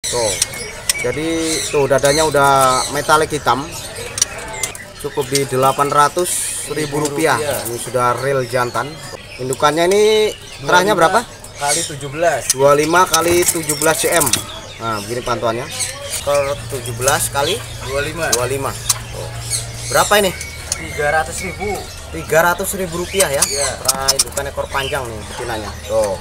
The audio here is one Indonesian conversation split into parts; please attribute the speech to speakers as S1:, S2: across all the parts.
S1: Tuh. Jadi tuh dadanya udah metalik hitam. Cukup di Rp800.000. Ini sudah real jantan. Indukannya ini terahnya berapa?
S2: Kali 17.
S1: 25 kali 17 cm. Nah, begini pantuannya. Per 17 kali 25. Oh. Berapa ini?
S2: Rp300.000.
S1: Rp300.000 ya.
S2: Iya.
S1: Nah, indukan ekor panjang nih betinanya. Tuh.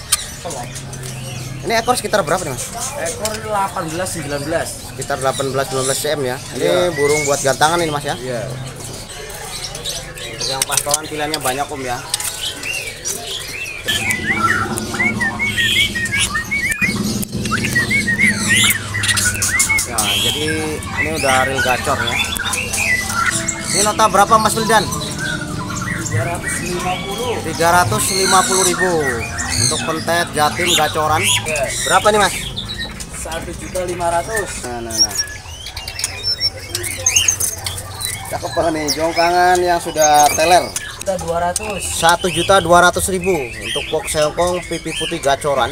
S1: Ini ekor sekitar berapa nih, Mas?
S2: Ekor 18-19.
S1: Sekitar 18-19 cm ya. Ini
S2: Iya.
S1: burung buat gantangan ini, Mas ya.
S2: Iya.
S1: Untuk yang pastolan pilihannya banyak Om ya. Ya, jadi ini udah real gacor ya. Ini nota berapa Mas Wildan?
S2: 350.
S1: 350.000 untuk pentet jatim gacoran.
S2: Iya.
S1: Berapa nih Mas?
S2: 1.500.000.
S1: Nah. Cakep banget nih, jongkangan yang sudah teler.
S2: 200.
S1: 1.200.000 untuk box selkong pipi putih gacoran.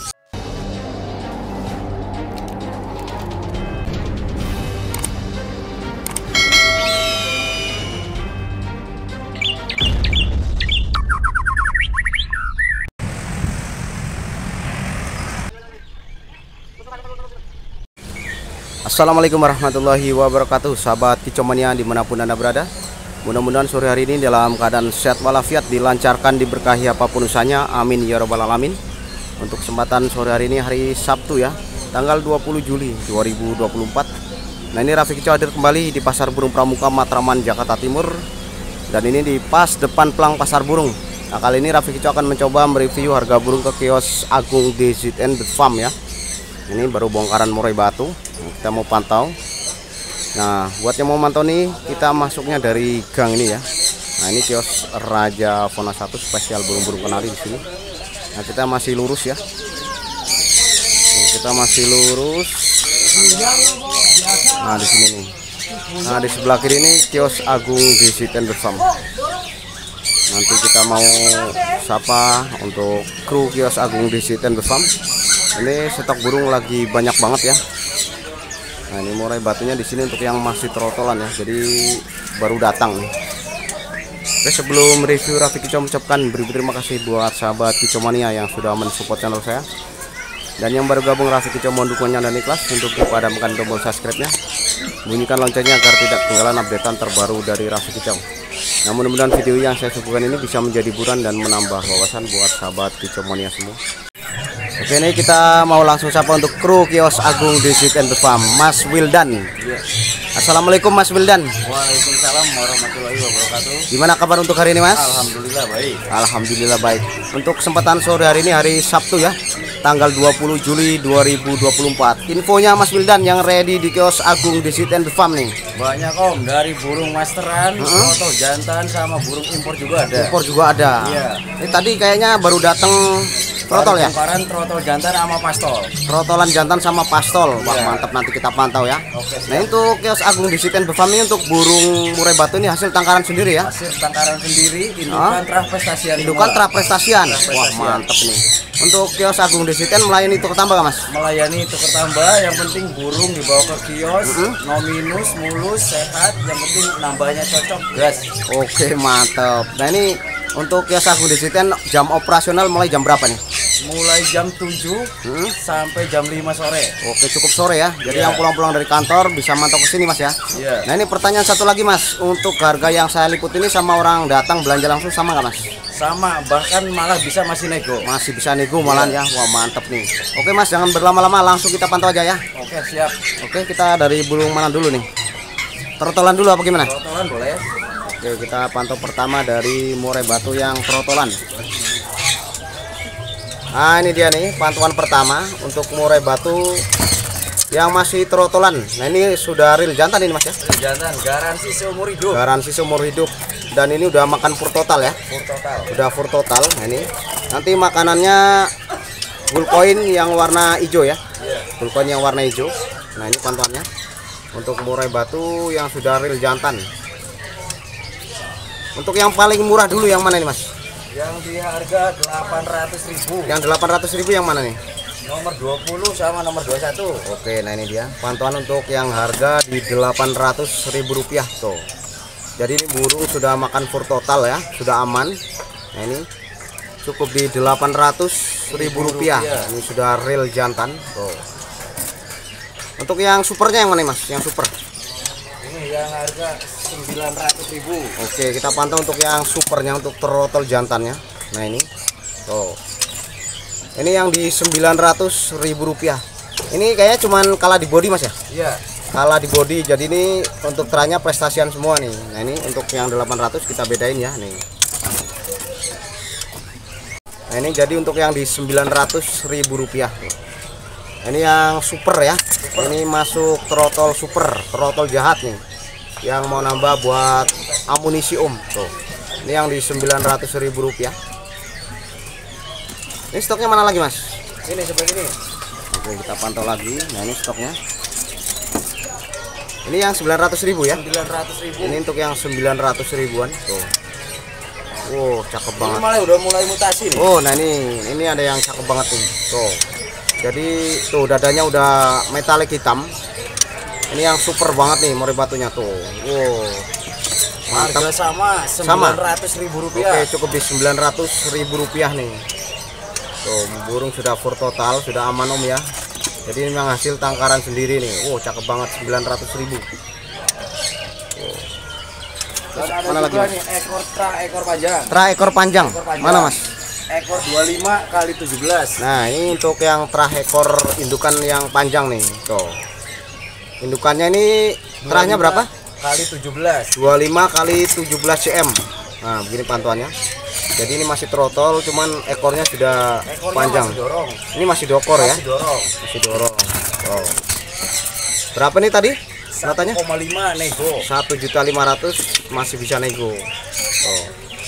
S1: Assalamualaikum warahmatullahi wabarakatuh, sahabat Kicomania dimanapun Anda berada. Mudah-mudahan sore hari ini dalam keadaan sehat walafiat, dilancarkan, diberkahi apapun usahanya, amin ya robbal alamin. Untuk kesempatan sore hari ini, hari Sabtu ya, tanggal 20 Juli 2024. Nah, ini Raffi Kicau hadir kembali di Pasar Burung Pramuka Matraman, Jakarta Timur. Dan ini di pas depan pelang pasar burung. Nah, kali ini Raffi Kicau akan mencoba mereview harga burung ke kios Agung DZN The Farm ya. Ini baru bongkaran murai batu, kita mau pantau. Nah, buat yang mau mantau nih, kita masuknya dari gang ini ya. Nah, ini kios Raja Fauna 1 spesial burung-burung kenari di sini. Nah, kita masih lurus ya. Nah, kita masih lurus. Nah, di sini nih. Nah, di sebelah kiri ini kios Agung DZN The Farm. Nanti kita mau sapa untuk kru kios Agung DZN The Farm. Ini stok burung lagi banyak banget ya. Nah, ini murai batunya di sini untuk yang masih trotolan ya. Jadi baru datang nih. Oke, sebelum review, Raffi Kicau mengucapkan berterima kasih buat sahabat Kicomania yang sudah mensupport channel saya. Dan yang baru gabung, Raffi Kicau mohon dukungannya dan ikhlas untuk dipadamkan tombol subscribe-nya. Bunyikan loncengnya agar tidak ketinggalan updatean terbaru dari Raffi Kicau. Nah, mudah-mudahan video yang saya suguhkan ini bisa menjadi hiburan dan menambah wawasan buat sahabat Kicomania semua. Oke, ini kita mau langsung sapa untuk kru kios Agung DZN The Farm, Mas Wildan.
S2: Iya.
S1: Assalamualaikum Mas Wildan.
S2: Waalaikumsalam warahmatullahi wabarakatuh.
S1: Gimana kabar untuk hari ini Mas?
S2: Alhamdulillah baik.
S1: Alhamdulillah baik. Untuk kesempatan sore hari ini, hari Sabtu ya, tanggal 20 Juli 2024. Infonya Mas Wildan yang ready di kios Agung DZN The Farm nih.
S2: Banyak Om, dari burung masteran, foto jantan sama burung impor juga ada.
S1: Impor juga ada.
S2: Iya.
S1: Ini tadi kayaknya baru datang trotol ya?
S2: Bongkaran trotol jantan sama pastol.
S1: Trotolan jantan sama pastol. Wah,
S2: Iya.
S1: mantap, nanti kita pantau ya.
S2: Oke,
S1: Nah, untuk kios Agung DZN The Farm ini untuk burung murai batu ini hasil tangkaran sendiri ya.
S2: hasil tangkaran sendiri, indukan trah-prestasian.
S1: Indukan
S2: semua.
S1: trah-prestasian. Wah,
S2: Trah-prestasian.
S1: mantap nih. Untuk kios Agung DZN melayani tukar tambah nggak Mas?
S2: Melayani tukar tambah, yang penting burung dibawa ke kios, no minus, mulus, sehat, yang penting nambahnya cocok, gas.
S1: Oke, mantap. Nah, ini untuk kios Agung DZN jam operasional mulai jam berapa nih?
S2: Mulai jam 7 sampai jam 5 sore.
S1: Oke, cukup sore ya. Jadi
S2: Iya.
S1: yang pulang-pulang dari kantor bisa mantau ke sini Mas ya.
S2: Iya.
S1: Nah, ini pertanyaan satu lagi Mas. Untuk harga yang saya liput ini sama orang datang belanja langsung sama nggak Mas?
S2: Sama, bahkan malah bisa masih nego.
S1: Masih bisa nego malah ya. Wah, mantap nih. Oke Mas, jangan berlama-lama, langsung kita pantau aja ya.
S2: Oke, siap.
S1: Oke, kita dari burung mana dulu nih? Trotolan dulu apa gimana?
S2: Trotolan boleh.
S1: Oke, kita pantau pertama dari murai batu yang trotolan. Nah, ini dia nih pantauan pertama untuk murai batu yang masih trotolan. Nah, ini sudah real jantan ini Mas ya.
S2: Jantan, garansi seumur hidup.
S1: Garansi seumur hidup. Dan ini udah makan fur total ya.
S2: Full total.
S1: Udah fur total. Nah, ini nanti makanannya bullcoin yang warna hijau ya.
S2: Iya.
S1: Bullcoin yang warna hijau. Nah, ini pantauannya untuk murai batu yang sudah real jantan. Untuk yang paling murah dulu yang mana nih Mas?
S2: Yang di harga 800.000.
S1: Yang 800.000 yang mana nih?
S2: Nomor 20 sama nomor 21.
S1: Oke, nah ini dia pantauan untuk yang harga di Rp800.000 tuh. Jadi ini burung sudah makan fur total ya, sudah aman. Nah ini cukup di Rp800.000. Ini sudah real jantan tuh. Untuk yang supernya yang mana Mas? Yang super
S2: Ini yang harga 900.000.
S1: Oke, kita pantau untuk yang supernya, untuk trotol jantannya. Nah ini tuh, ini yang di Rp900.000. Ini kayaknya cuman kalah di body Mas ya?
S2: Iya,
S1: Kalah di body. Jadi ini untuk teranya prestasian semua nih. Nah ini untuk yang 800 kita bedain ya nih. Nah ini jadi untuk yang di Rp900.000. Ini yang super ya. Ini masuk trotol super, trotol jahat nih, yang mau nambah buat amunisi tuh. Ini yang di Rp900.000. Ini stoknya mana lagi Mas?
S2: ini seperti ini.
S1: Oke, kita pantau lagi. Nah ini stoknya. Ini yang 900.000 ya.
S2: 900.000.
S1: Ini untuk yang 900.000-an tuh. Wow, cakep
S2: Ini
S1: banget.
S2: malah udah mulai mutasi nih.
S1: Oh, nah ini ada yang cakep banget nih. Tuh. Jadi tuh dadanya udah metalik hitam. Ini yang super banget nih mori batunya tuh. Wow.
S2: Harga
S1: Mantap.
S2: sama Rp900.000.
S1: Oke, cukup di Rp900.000 nih. Tuh, burung sudah fur total, sudah aman ya. Jadi ini memang hasil tangkaran sendiri nih. Wow, cakep banget, 900.000.
S2: Dan ada
S1: Mana
S2: juga
S1: lagi,
S2: nih ekor panjang.
S1: Ekor panjang. Mana Mas?
S2: Ekor 25 kali 17.
S1: Nah, ini untuk yang ekor indukan yang panjang nih. Tuh. Indukannya ini terahnya berapa?
S2: Kali 17.
S1: 25 kali 17 cm. Nah, begini pantuannya. Jadi ini masih trotol, cuman ekornya sudah
S2: Ekornya
S1: panjang.
S2: masih dorong.
S1: Ini masih dokor ya?
S2: Masih dorong.
S1: Masih dorong. Oh. Berapa nih tadi? Katanya
S2: 1,5 nego.
S1: 1.500.000 masih bisa nego. Oh.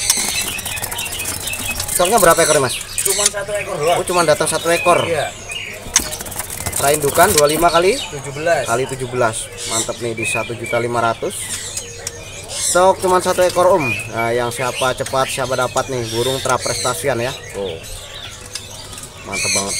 S1: Stoknya berapa ekor Mas?
S2: Cuman 1 ekor doang.
S1: Oh, cuma datang 1 ekor.
S2: Iya.
S1: Indukan 25 kali
S2: 17.
S1: 17. Mantap nih di 1.500.000. Stok cuma 1 ekor Nah, yang siapa cepat siapa dapat nih burung praprestasian ya. Tuh. Mantap banget.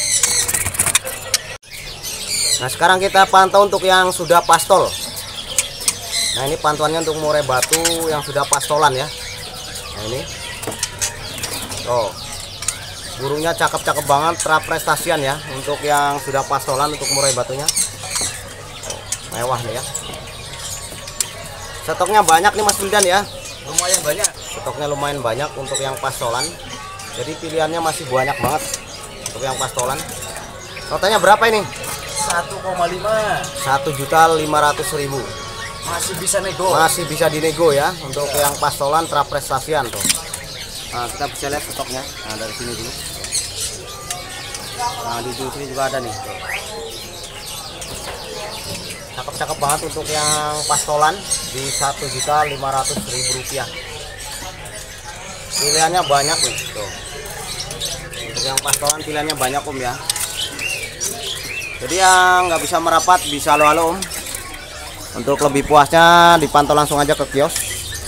S1: Nah, sekarang kita pantau untuk yang sudah pastol. Nah, ini pantuannya untuk murai batu yang sudah pastolan ya. Nah, ini. Oh. Burungnya cakep-cakep banget, praprestasian ya untuk yang sudah pastolan untuk murai batunya. Oh, mewah nih ya. Stoknya banyak nih Mas Wildan ya.
S2: Lumayan banyak.
S1: Stoknya lumayan banyak untuk yang pastolan. Jadi pilihannya masih banyak banget untuk yang pastolan. Totalnya berapa ini?
S2: 1,5.
S1: 1.500.000.
S2: Masih bisa nego.
S1: Masih bisa dinego ya untuk yang pastolan praprestasian tuh. Nah, kita bisa lihat stoknya. Nah, dari sini dulu. Nah, di ujung sini juga ada nih. Cakep-cakep banget untuk yang pastolan di Rp1.500.000. Pilihannya banyak nih tuh. Untuk yang pastolan pilihannya banyak ya. Jadi yang nggak bisa merapat bisa halo-halo Untuk lebih puasnya dipantau langsung aja ke kios.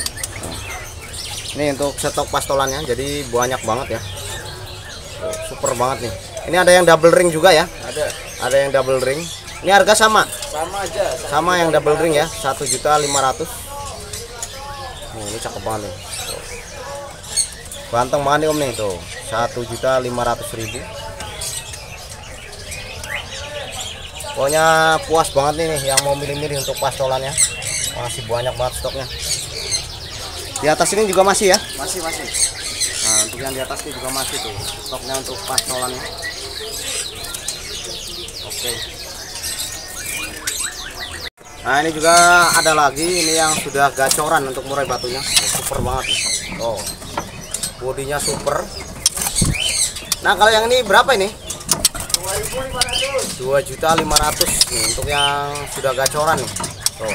S1: Ini untuk stok pastolannya, jadi banyak banget ya. Super banget nih. Ini ada yang double ring juga ya. Ada yang double ring. Ini harga sama.
S2: Sama aja.
S1: Sama yang double ring ya, 1.500.000. Ini cakep banget nih. Ganteng banget nih nih tuh. 1.500.000. Pokoknya puas banget nih yang mau milih-milih untuk pastolannya. Masih banyak banget stoknya. Di atas ini juga masih ya?
S2: Masih.
S1: Nah, untuk yang di atas ini juga masih tuh stoknya untuk pastolannya. Oke. Nah, ini juga ada lagi ini yang sudah gacoran untuk murai batunya. Super banget nih. Oh. Bodinya super. Nah, kalau yang ini berapa ini? 2.500.000 nih untuk yang sudah gacoran nih. Tuh.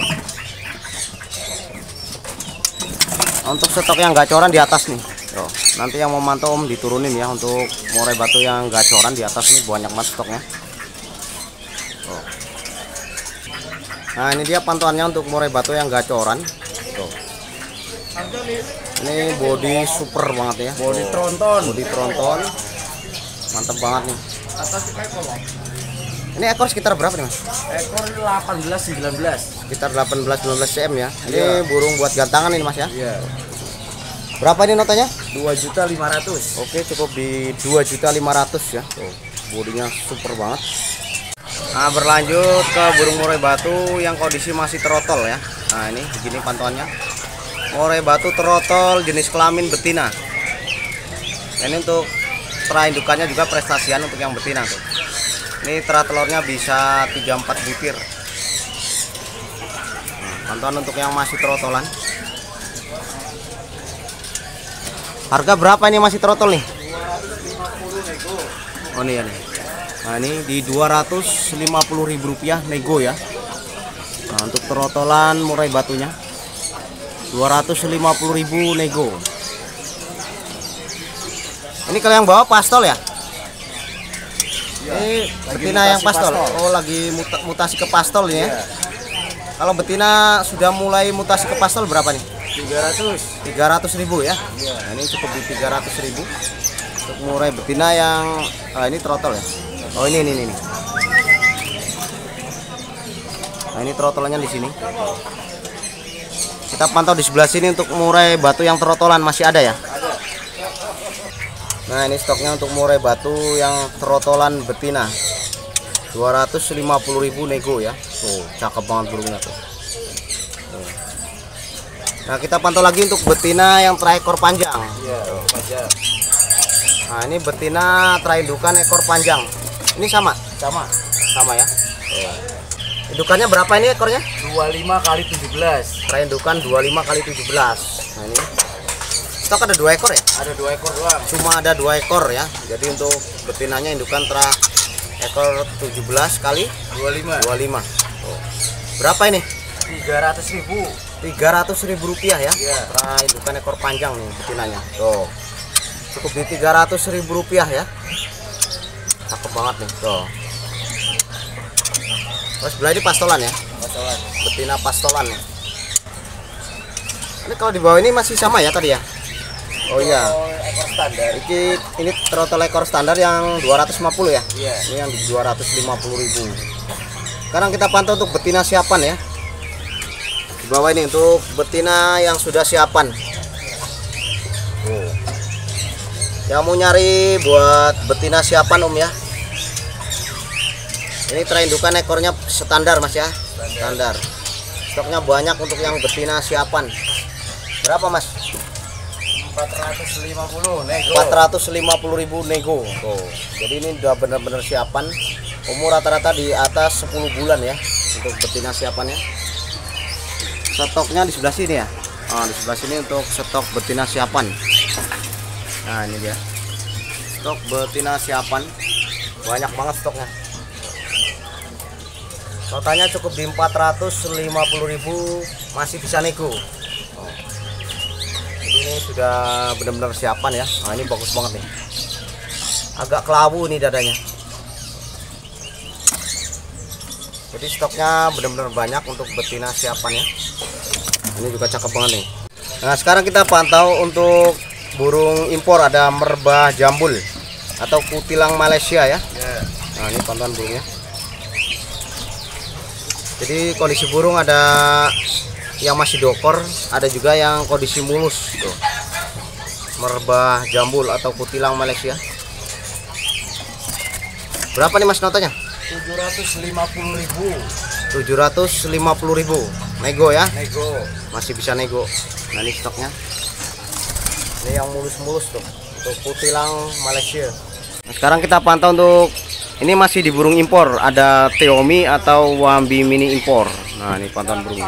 S1: Untuk stok yang gacoran di atas nih. Tuh. Nanti yang mau mantau diturunin ya untuk murai batu yang gacoran di atas nih, banyak banget stoknya. Tuh. Nah, ini dia pantauannya untuk murai batu yang gacoran. Tuh. Ini body super banget ya.
S2: Body tronton.
S1: Body tronton. Mantap banget nih. Ini ekor sekitar berapa nih, Mas?
S2: Ekor 18-19.
S1: Sekitar 18-19 cm ya. Ini
S2: Iya.
S1: burung buat gantangan ini, Mas ya.
S2: Iya.
S1: Berapa ini notanya?
S2: 2.500.000.
S1: Oke, cukup di 2.500.000 ya. Tuh, bodinya super banget. Nah, berlanjut ke burung murai batu yang kondisi masih terotol ya. Nah, ini begini pantauannya. Murai batu terotol jenis kelamin betina. Ini untuk teraindukannya juga prestasian untuk yang betina tuh. Ini telurnya bisa 3-4 butir. Nah, pantauan untuk yang masih terotolan. Harga berapa ini masih terotol nih?
S2: 250 nego.
S1: Oh nih ya nih. Nah ini di Rp250.000 nego ya. Nah untuk terotolan murai batunya 250.000 nego. Ini kalau yang bawa pastol ya?
S2: Ya,
S1: Ini
S2: lagi
S1: betina yang
S2: mutasi
S1: pastol.
S2: pastol.
S1: Oh lagi mutasi ke pastol ini ya.
S2: Iya.
S1: Kalau betina sudah mulai mutasi ke pastol berapa nih?
S2: 300.
S1: 300.000 ya.
S2: Iya.
S1: Nah, ini cukup di 300.000 untuk murai betina yang ini trotol ya. Oh ini. Nah ini trotolannya di sini. Kita pantau di sebelah sini untuk murai batu yang trotolan masih ada ya. Nah ini stoknya untuk murai batu yang trotolan betina 250.000 nego ya. Tuh cakep banget burungnya tuh. Nah kita pantau lagi untuk betina yang terekor panjang.
S2: Iya, wajar.
S1: Nah ini betina terindukan ekor panjang. Ini sama ya. Indukannya berapa ini ekornya?
S2: 25x17.
S1: Terindukan 25x17. Nah ini stok ada 2 ekor ya?
S2: Ada 2 ekor doang.
S1: Cuma ada 2 ekor ya. Jadi untuk betinanya indukan ekor 17 kali
S2: 25.
S1: 25. Oh. Berapa ini?
S2: 300.000.
S1: Rp300.000 ya.
S2: Iya.
S1: Indukan ekor panjang nih betinanya. Tuh. Cukup di Rp300.000 ya. Cakep banget nih. Tuh. Terus sebelah ini pastolan ya.
S2: Pastolan.
S1: Betina pastolan nih. Ini kalau di bawah ini masih sama ya tadi ya? Oh iya.
S2: Ekor standar.
S1: Ini trotol ekor standar yang 250 ya.
S2: Iya.
S1: Ini yang di 250.000. Sekarang kita pantau untuk betina siapan ya. Di bawah ini untuk betina yang sudah siapan. Yang mau nyari buat betina siapan ya. Ini terindukan ekornya standar Mas ya. Standar. Stoknya banyak untuk yang betina siapan. Berapa Mas?
S2: 450 nego.
S1: 450.000 nego. Tuh. Jadi ini udah benar-benar siapan. Umur rata-rata di atas 10 bulan ya untuk betina siapannya. Stoknya di sebelah sini ya. Nah, di sebelah sini untuk stok betina siapan. Nah, ini dia. Stok betina siapan. Banyak banget stoknya. Totalnya cukup di 450.000, masih bisa nego. Jadi ini sudah benar-benar siapan ya. Nah, ini bagus banget nih. Agak kelabu nih dadanya. Jadi stoknya benar-benar banyak untuk betina siapannya. Ini juga cakep banget nih. Nah sekarang kita pantau untuk burung impor, ada merbah jambul atau kutilang Malaysia ya. Nah ini pantauan burungnya. Jadi kondisi burung ada yang masih dokor, ada juga yang kondisi mulus tuh. Merbah jambul atau kutilang Malaysia. Berapa nih Mas notanya?
S2: 750.000.
S1: 750.000 nego ya.
S2: Nego.
S1: Masih bisa nego. Nah ini stoknya. Ini yang mulus-mulus tuh untuk kutilang Malaysia. Nah, sekarang kita pantau untuk ini masih di burung impor, ada Teomi atau Wambi mini impor. Nah ini pantauan burungnya.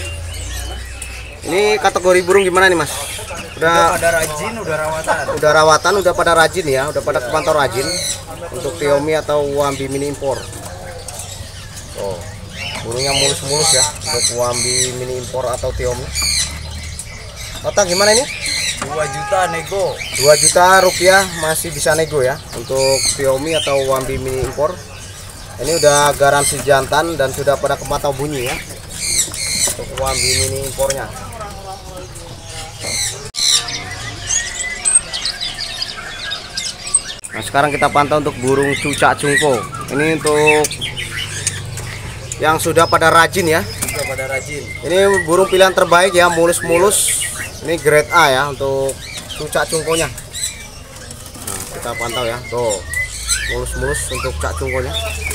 S1: Ini kategori burung gimana nih Mas?
S2: Udah pada rajin, udah rawatan.
S1: Udah pada rajin ya, udah pada kepantau rajin untuk Teomi atau Wambi mini impor. Oh, burungnya mulus-mulus ya untuk Wambi mini impor atau Teomi. Total gimana ini?
S2: 2 juta nego.
S1: 2 juta rupiah masih bisa nego ya untuk Teomi atau Wambi mini impor. Ini udah garansi jantan dan sudah pada kepantau bunyi ya untuk Wambi mini impornya. Nah, sekarang kita pantau untuk burung cucak cungko. Ini untuk yang sudah pada rajin ya.
S2: Sudah pada rajin.
S1: Ini burung pilihan terbaik ya, mulus-mulus. Ini grade A ya untuk cucak cungkonya. Nah, kita pantau ya. Tuh, mulus-mulus untuk cak cungkonya.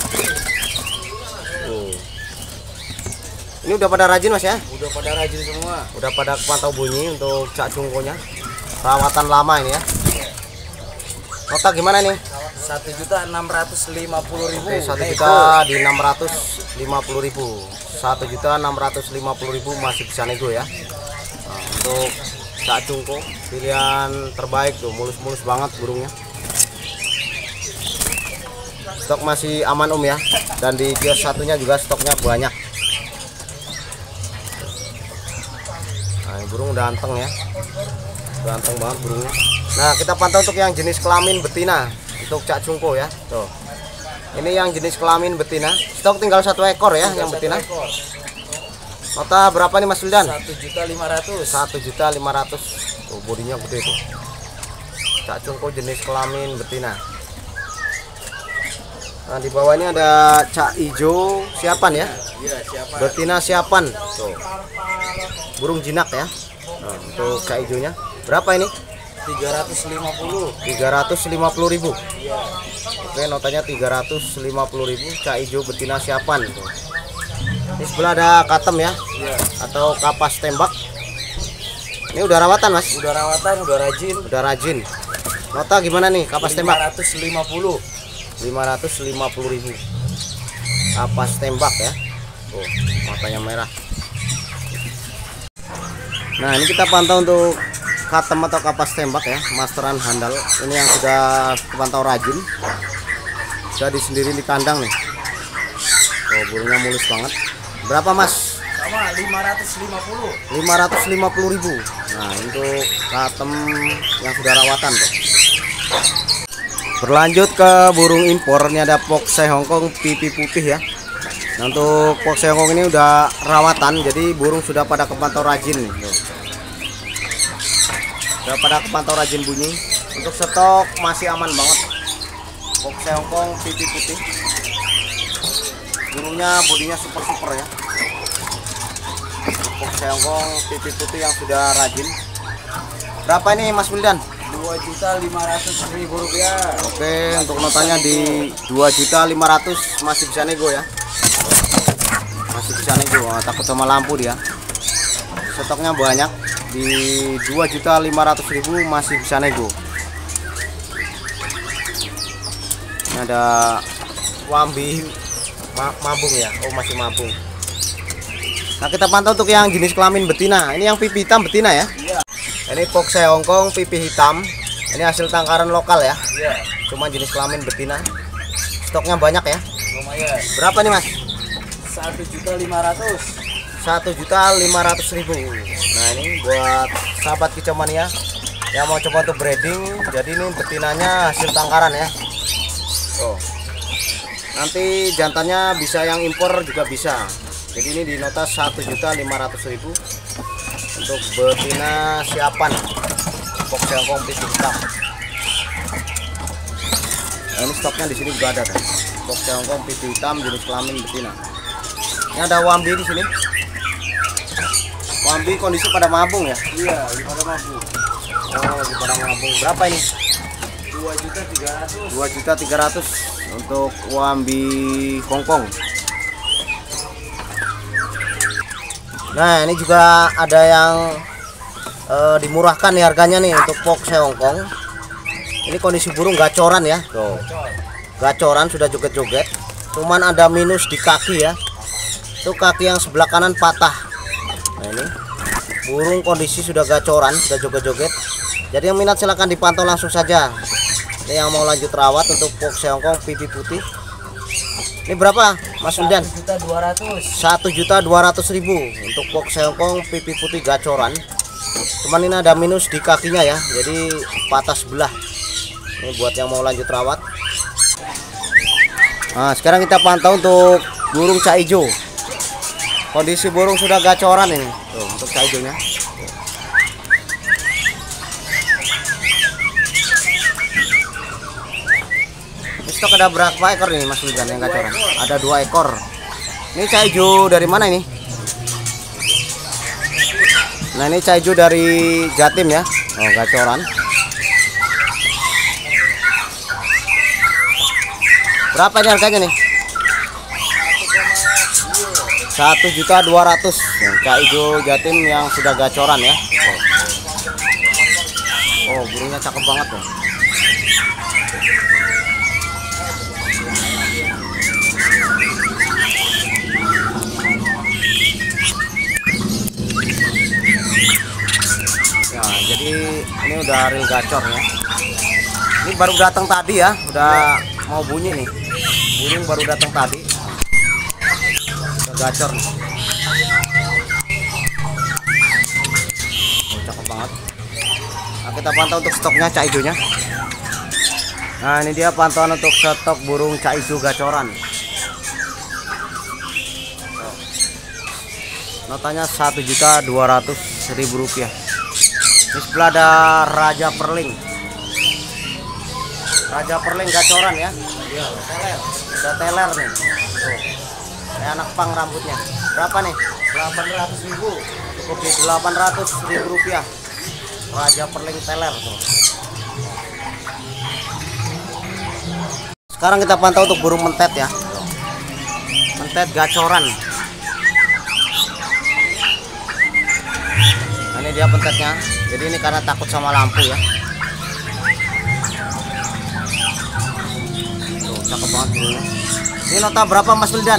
S1: Ini udah pada rajin Mas ya?
S2: Udah pada rajin semua.
S1: Udah pada pantau bunyi untuk cak cungkonya. Perawatan lama ini ya. Nota gimana nih?
S2: 1.650.000.
S1: 1 juta di 650.000. 1.650.000 masih bisa nego ya. Nah, untuk cak cungko pilihan terbaik tuh, mulus-mulus banget burungnya. Stok masih aman ya. Dan di kios satunya juga stoknya banyak. Nah, ini burung udah anteng ya. Udah anteng banget burungnya. Nah, kita pantau untuk yang jenis kelamin betina untuk cak cungko ya. Tuh. Ini yang jenis kelamin betina. Stok tinggal 1 ekor ya yang betina. Nota berapa nih Mas Wildan?
S2: 1.500.000.
S1: 1.500.000. Tuh, bodinya gede tuh. Cak cungko jenis kelamin betina. Nah, di bawah ini ada cak hijau siapan ya.
S2: Iya, siapa?
S1: Betina siapan. Tuh. Burung jinak ya. Nah, untuk cak hijaunya berapa ini?
S2: 350.
S1: 350.000.
S2: Iya.
S1: Oke, notanya 350.000 cak hijau betina siapan tuh. Ini sebelah ada katem ya.
S2: Iya.
S1: Atau kapas tembak. Ini udah rawatan Mas?
S2: Udah rawatan, udah rajin.
S1: Udah rajin. Nota gimana nih kapas tembak?
S2: 550.
S1: 550.000. Kapas tembak ya. Tuh, matanya merah. Nah, ini kita pantau untuk katem atau kapas tembak ya, masteran handal. Ini yang sudah terpantau rajin. Sudah disendiri di kandang nih. Oh, burungnya mulus banget. Berapa Mas?
S2: Sama 550.
S1: 550.000. Nah, untuk katem yang sudah rawatan tuh. Berlanjut ke burung impor, ini ada Poksai Hongkong pipi putih ya. Nah, untuk Poksai Hongkong ini udah rawatan, jadi burung sudah pada kepantau rajin nih. Tuh. Sudah pada kepantau rajin bunyi. Untuk stok masih aman banget. Poksai Hongkong pipi putih. Burungnya bodinya super ya. Poksai Hongkong pipi putih yang sudah rajin. Berapa ini Mas Wildan?
S2: 2.500.000 rupiah.
S1: Oke, untuk notanya di 2.500.000 masih bisa nego ya. Masih bisa nego. Oh, takut sama lampu dia. Stoknya banyak di 2.500.000 masih bisa nego. Ini ada wambi mabung ya. Oh, masih mabung. Nah, kita pantau untuk yang jenis kelamin betina. Ini yang pipi hitam betina ya.
S2: Iya.
S1: Ini Poksai Hongkong pipi hitam. Ini hasil tangkaran lokal ya.
S2: Iya.
S1: Cuma jenis kelamin betina. Stoknya banyak ya.
S2: Lumayan.
S1: Berapa nih Mas?
S2: 1.500.000.
S1: 1.500.000. Nah, ini buat sahabat kicau mania yang mau coba untuk breeding. Jadi ini betinanya hasil tangkaran ya. Oh. Nanti jantannya bisa yang impor juga bisa. Jadi ini di nota 1.500.000 untuk betina siapan Poksai Hongkong pipi hitam. Nah, ini stoknya di sini juga ada kan. Poksai Hongkong pipi hitam jenis kelamin betina. Ini ada wambi di sini. Wambi kondisi pada mabung ya.
S2: Iya, pada mabung.
S1: Oh, lagi pada mabung. Berapa ini?
S2: 2.300.000.
S1: 2.300.000 untuk wambi Hongkong. Nah, ini juga ada yang dimurahkan nih harganya nih untuk Poksai Hongkong. Ini kondisi burung gacoran ya. Tuh. Gacoran sudah joget-joget. Cuman ada minus di kaki ya. Itu kaki yang sebelah kanan patah. Nah, ini burung kondisi sudah gacoran, sudah joget-joget. Jadi yang minat silahkan dipantau langsung saja. Ini yang mau lanjut rawat untuk Poksai Hongkong pipi putih. Ini berapa Mas Wildan? 1.200.000 untuk Poksai Hongkong pipi putih gacoran. Cuman ini ada minus di kakinya ya, jadi patah sebelah. Ini buat yang mau lanjut rawat. Nah, sekarang kita pantau untuk burung cak hijau. Kondisi burung sudah gacoran ini. Tuh, untuk cak hijaunya. stok ada berapa ekor nih Mas Wildan yang gacoran? Ada 2 ekor. Ini cak hijau dari mana ini? Nah ini cak hijau dari Jatim ya. Oh gacoran. Berapa ini harganya nih? 1.200.000. Cak hijau Jatim yang sudah gacoran ya. Oh burungnya cakep banget tuh. Jadi ini udah real gacor ya. Ini baru datang tadi ya, udah mau bunyi nih. Burung baru datang tadi. Udah gacor nih. Oh, cakep banget. Nah, kita pantau untuk stoknya cak hijaunya. Nah, ini dia pantauan untuk stok burung cak hijau gacoran. Notanya Rp1.200.000. Di sebelah ada Raja Perling. Raja Perling gacoran ya. Iya, teler. Udah teler nih. Tuh. Kayak anak pang rambutnya. Berapa nih? 800.000. Cukup di Rp800.000. Raja Perling teler tuh. Sekarang kita pantau untuk burung mentet ya. Mentet gacoran. Nah, ini dia pentetnya. Jadi ini karena takut sama lampu ya. Tuh, cakep banget burungnya. Ini nota berapa Mas Wildan?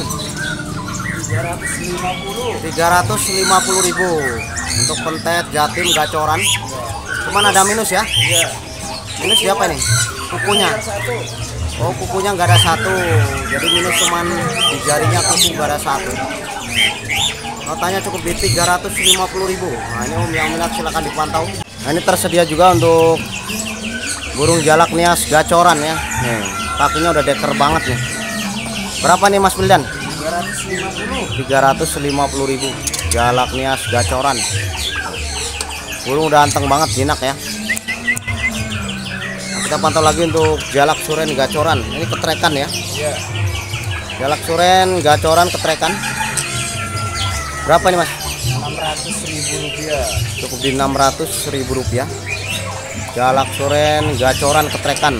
S1: 350.000 untuk pentet Jatim gacoran. Cuman ada minus ya? Iya. Minus siapa nih? Kukunya. Oh, kukunya nggak ada satu. Jadi minus cuman di jarinya kuku nggak ada satu. Notanya cukup di 350.000. Nah ini Om yang minat silahkan dipantau. Nah ini tersedia juga untuk burung jalak nias gacoran ya. Nih, kakinya udah deker banget nih. Berapa nih Mas Wildan? 350.000. Jalak nias gacoran. Burung udah anteng banget, jinak ya. Nah, kita pantau lagi untuk jalak suren gacoran. Ini ketrekan ya. Jalak suren gacoran ketrekan. Berapa nih Mas?
S2: Rp600.000.
S1: Cukup di Rp600.000. Jalak suren gacoran ketrekan.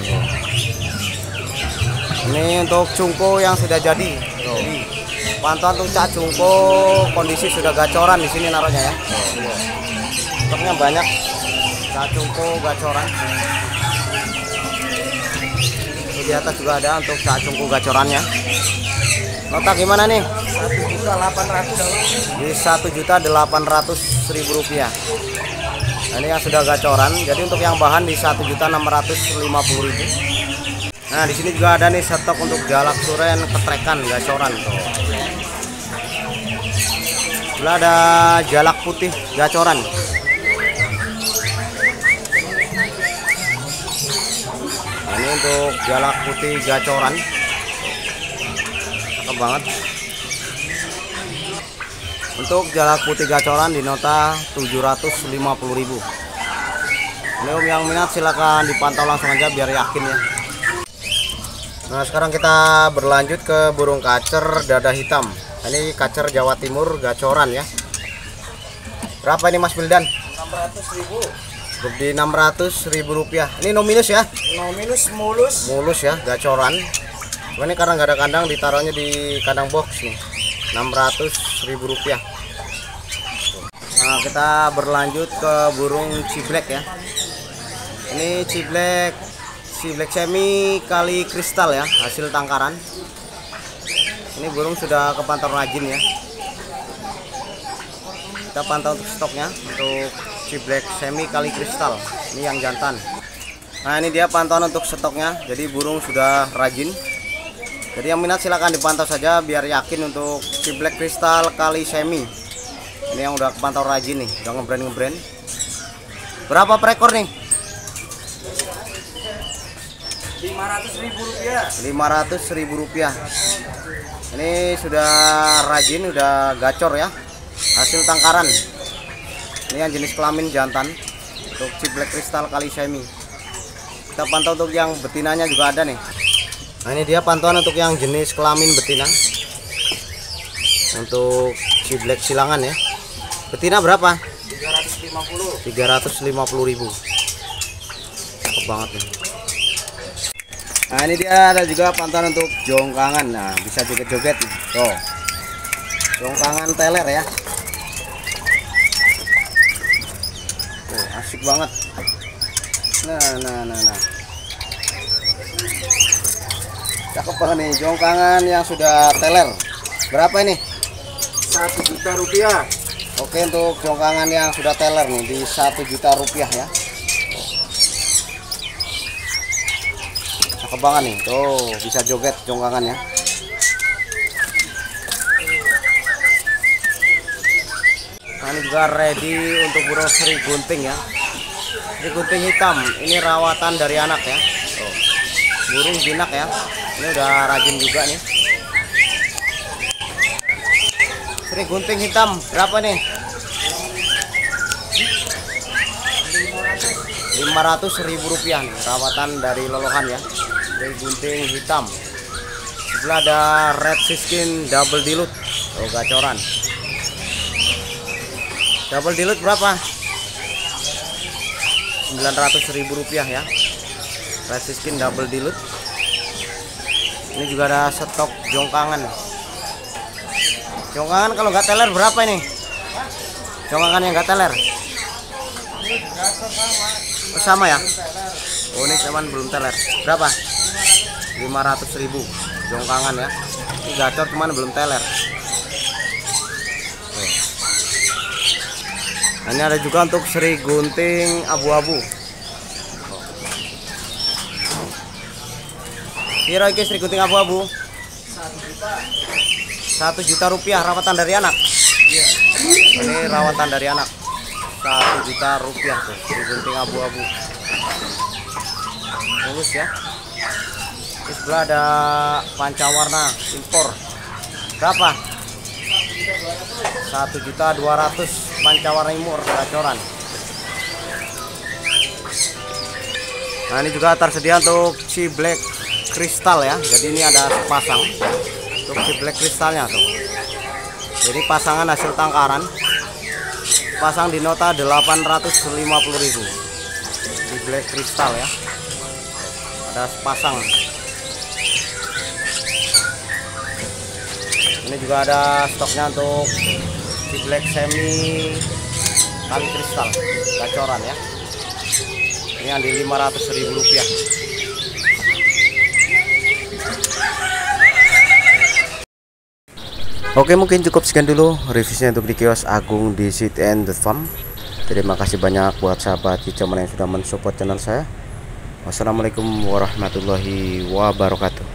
S1: Ini untuk cungko yang sudah jadi. Pantauan untuk cak cungko kondisi sudah gacoran di sini naruhnya ya. Stoknya banyak. Cak cungko gacoran. Ini di atas juga ada untuk cak cungko gacorannya. Nota gimana nih?
S2: 1.800.000.
S1: Di Rp1.800.000. Nah, ini yang sudah gacoran. Jadi untuk yang bahan di Rp1.650.000. Nah di sini juga ada nih stok untuk jalak suren ketrekan gacoran tuh. Sebelah ada jalak putih gacoran. Nah, ini untuk jalak putih gacoran. Cakep banget. Untuk jalak putih gacoran di nota Rp750.000. Ini Om yang minat silakan dipantau langsung aja biar yakin ya. Nah sekarang kita berlanjut ke burung kacer dada hitam. Ini kacer Jawa Timur gacoran ya. Berapa ini Mas Wildan?
S2: 600.000.
S1: Di Rp600.000. Ini no minus ya?
S2: No minus, mulus.
S1: Mulus ya, gacoran. Ini karena nggak ada kandang, ditaruhnya di kandang box nih. Rp600.000. Nah kita berlanjut ke burung ciblek ya. Ini ciblek semi kali kristal ya, hasil tangkaran. Ini burung sudah kepantau rajin ya. Kita pantau untuk stoknya untuk ciblek semi kali kristal. Ini yang jantan. Nah ini dia pantauan untuk stoknya. Jadi burung sudah rajin. Jadi yang minat silahkan dipantau saja biar yakin untuk ciblek kristal kali semi. Ini yang udah kepantau rajin nih, udah ngebrand. Berapa per ekor nih? Rp500.000. Ini sudah rajin, udah gacor ya. Hasil tangkaran. Ini yang jenis kelamin jantan untuk ciblek kristal kali semi. Kita pantau untuk yang betinanya juga ada nih. Nah, ini dia pantauan untuk yang jenis kelamin betina. Untuk si black silangan ya. Betina berapa? 350.000. Cakep banget nih. Nah, ini dia ada juga pantauan untuk jongkangan. Nah, bisa joget-joget nih. Tuh. Jongkangan teler ya. Tuh, asik banget. Nah. Cakep banget nih jongkangan yang sudah teler. Berapa ini?
S2: 1 juta rupiah.
S1: Oke, untuk jongkangan yang sudah teler nih di 1 juta rupiah ya. Cakep banget nih. Tuh, bisa joget jongkangannya. Nah, ini juga ready untuk burung seri gunting ya. Seri gunting hitam. Ini rawatan dari anak ya. Tuh. Burung jinak ya. Ini udah rajin juga nih. Seri gunting hitam berapa nih? 500.000 rupiah nih, rawatan dari lolohan ya. Seri gunting hitam. Sebelah ada red siskin double dilute. Oh, gacoran. Double dilute berapa? 900.000 rupiah ya. Red siskin double dilute. Ini juga ada stok jongkangan. Jongkangan kalau nggak teler berapa ini? Jongkangan yang nggak teler? Oh, sama ya? Oh, ini cuman belum teler. Berapa? 500.000 jongkangan ya. Ini gacor cuman belum teler. Nah, ini ada juga untuk seri gunting abu-abu. Kira guys, seri gunting abu-abu 1 juta rupiah, rawatan dari anak. Ini rawatan dari anak 1 juta rupiah tuh, seri gunting abu-abu. Bagus ya. Di sebelah ada pancawarna impor. Berapa? 1.200.000 pancawarna impor gacoran. Nah, ini juga tersedia untuk si black kristal ya. Jadi ini ada sepasang untuk si black kristalnya tuh. Jadi pasangan hasil tangkaran. Pasang di nota 850.000 di black kristal ya. Ada sepasang. Ini juga ada stoknya untuk si black semi kali kristal gacoran ya. Ini yang di 500.000 rupiah. Oke, mungkin cukup sekian dulu reviewnya untuk di kios Agung di CTN.farm. Terima kasih banyak buat sahabat kicauan yang sudah mensupport channel saya. Wassalamualaikum warahmatullahi wabarakatuh.